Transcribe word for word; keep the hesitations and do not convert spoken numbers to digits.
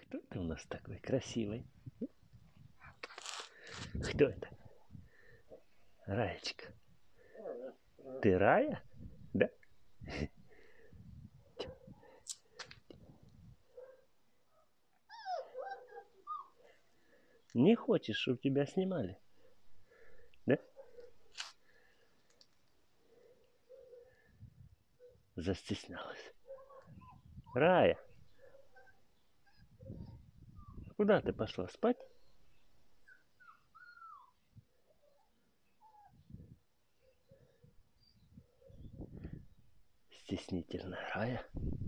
Кто ты у нас такой красивый? Кто это? Раечка. Ты Рая? Да? Не хочешь, чтобы тебя снимали? Да? Застеснялась. Рая, куда ты пошла спать? Стеснительная Рая.